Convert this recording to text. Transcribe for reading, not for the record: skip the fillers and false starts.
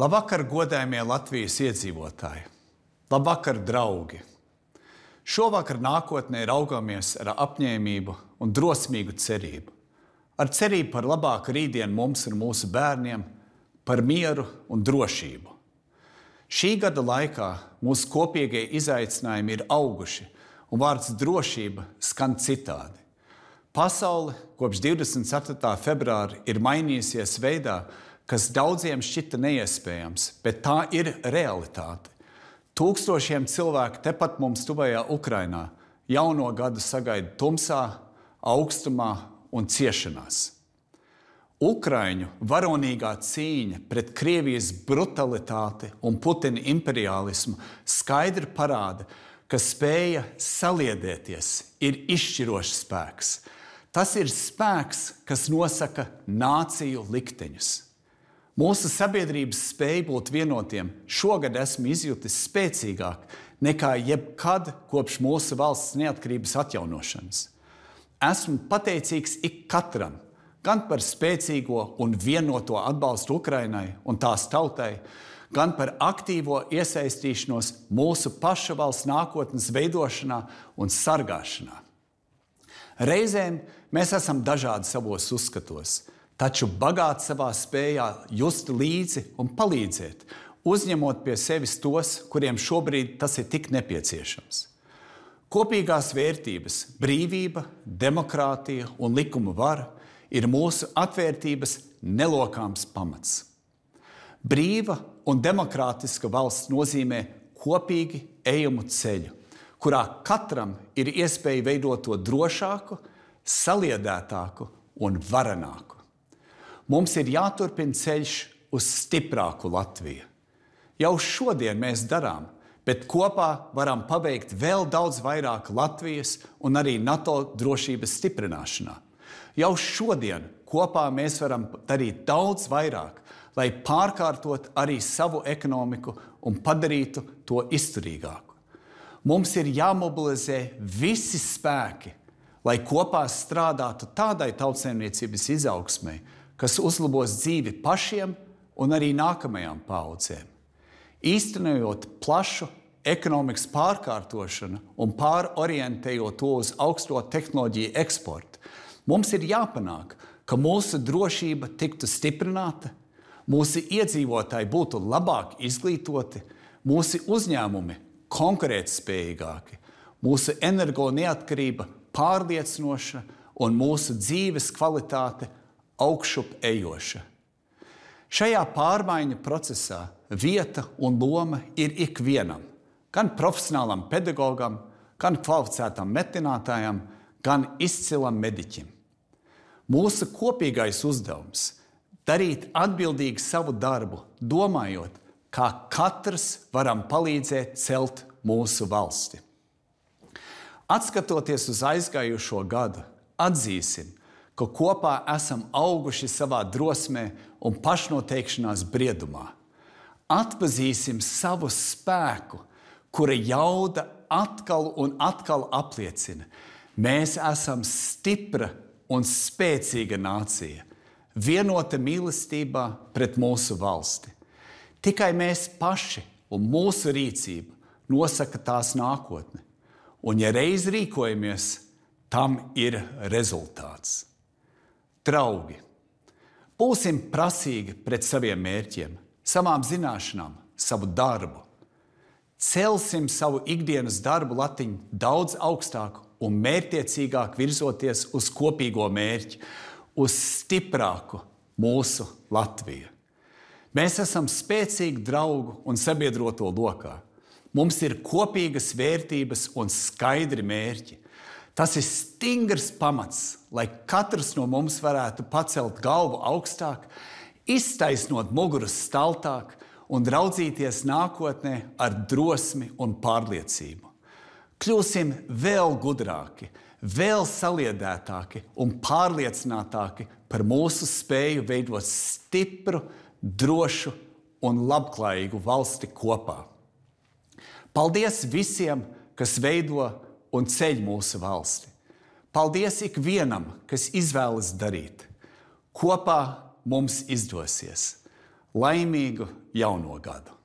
Labvakar, godājamie Latvijas iedzīvotāji! Labvakar, draugi! Šovakar nākotnē raugāmies ar apņēmību un drosmīgu cerību. Ar cerību par labāku rītdienu mums un mūsu bērniem, par mieru un drošību. Šī gada laikā mūsu kopīgie izaicinājumi ir auguši, un vārds drošība skan citādi. Pasaule kopš 24. februāra ir mainījusies veidā, kas daudziem šķita neiespējams, bet tā ir realitāte. Tūkstošiem cilvēku tepat mums tuvajā Ukrainā jauno gadu sagaida tumsā, augstumā un ciešanās. Ukraiņu varonīgā cīņa pret Krievijas brutalitāti un Putina imperiālismu skaidri parāda, ka spēja saliedēties ir izšķirošs spēks. Tas ir spēks, kas nosaka nāciju likteņus. Mūsu sabiedrības spēja būt vienotiem šogad esmu izjutis spēcīgāk nekā jebkad kopš mūsu valsts neatkarības atjaunošanas. Esmu pateicīgs ik katram, gan par spēcīgo un vienoto atbalstu Ukrainai un tās tautai, gan par aktīvo iesaistīšanos mūsu paša valsts nākotnes veidošanā un sargāšanā. Reizēm mēs esam dažādi savos uzskatos, taču bagāti savā spējā just līdzi un palīdzēt, uzņemot pie sevis tos, kuriem šobrīd tas ir tik nepieciešams. Kopīgās vērtības, brīvība, demokrātija un likuma vara ir mūsu atvērtības nelokāms pamats. Brīva un demokrātiska valsts nozīmē kopīgi ejamu ceļu, kurā katram ir iespēja veidot to drošāku, saliedētāku un varenāku. Mums ir jāturpina ceļš uz stiprāku Latviju. Jau šodien mēs darām, bet kopā varam paveikt vēl daudz vairāk Latvijas un arī NATO drošības stiprināšanā. Jau šodien kopā mēs varam darīt daudz vairāk, lai pārkārtot arī savu ekonomiku un padarītu to izturīgāku. Mums ir jāmobilizē visi spēki, lai kopā strādātu tādai tautsaimniecības izaugsmei, kas uzlabos dzīvi pašiem un arī nākamajām paaudzēm. Īstenojot plašu ekonomikas pārkārtošanu un pārorientējot to uz augsto tehnoloģiju eksportu, mums ir jāpanāk, ka mūsu drošība tiktu stiprināta, mūsu iedzīvotāji būtu labāk izglītoti, mūsu uzņēmumi konkurētspējīgāki, mūsu energo neatkarība pārliecinoša un mūsu dzīves kvalitāte augšup ejoša. Šajā pārmaiņu procesā vieta un loma ir ikvienam, gan profesionālam pedagogam, gan kvalificētam metinātājam, gan izcilam mediķim. Mūsu kopīgais uzdevums – darīt atbildīgi savu darbu, domājot, kā katrs varam palīdzēt celt mūsu valsti. Atskatoties uz aizgājušo gadu, atzīsim, ka kopā esam auguši savā drosmē un pašnoteikšanās briedumā. Atpazīsim savu spēku, kura jauda atkal un atkal apliecina. Mēs esam stipra un spēcīga nācija, vienota mīlestībā pret mūsu valsti. Tikai mēs paši un mūsu rīcība nosaka tās nākotni. Un ja reiz rīkojamies, tam ir rezultāts. Draugi, būsim prasīgi pret saviem mērķiem, savām zināšanām, savu darbu. Celsim savu ikdienas darbu latiņu daudz augstāku un mērķtiecīgāk virzoties uz kopīgo mērķi, uz stiprāku mūsu Latviju. Mēs esam spēcīgi draugu un sabiedroto lokā. Mums ir kopīgas vērtības un skaidri mērķi. Tas ir stingrs pamats, lai katrs no mums varētu pacelt galvu augstāk, iztaisnot muguras staltāk un raudzīties nākotnē ar drosmi un pārliecību. Kļūsim vēl gudrāki, vēl saliedētāki un pārliecinātāki par mūsu spēju veidot stipru, drošu un labklājīgu valsti kopā. Paldies visiem, kas veido un ceļ mūsu valsti. Paldies ikvienam, kas izvēlas darīt. Kopā mums izdosies. Laimīgu jauno gadu!